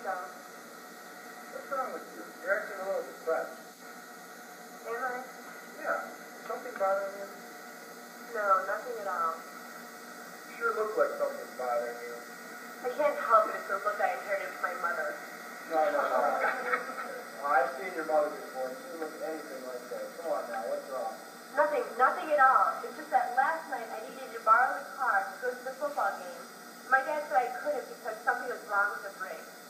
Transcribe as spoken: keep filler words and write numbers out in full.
so. What's wrong with you? You're acting a little depressed. Am I? Yeah. Is something bothering you? No, nothing at all. You sure look like something's bothering you. I can't help it. It's the look I inherited from my mother. No, no, no. Oh, I've seen your mother before, and she didn't look anything like that. Come on now, what's wrong? Nothing, nothing at all. It's just that last night I needed to borrow the car to go to the football game. My dad said I couldn't because something was wrong with the brake.